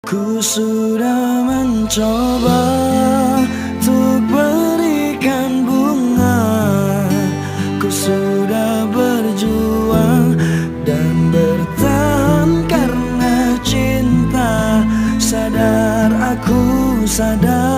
Ku sudah mencoba untuk berikan bunga. Ku sudah berjuang dan bertahan karena cinta. Sadar, aku sadar,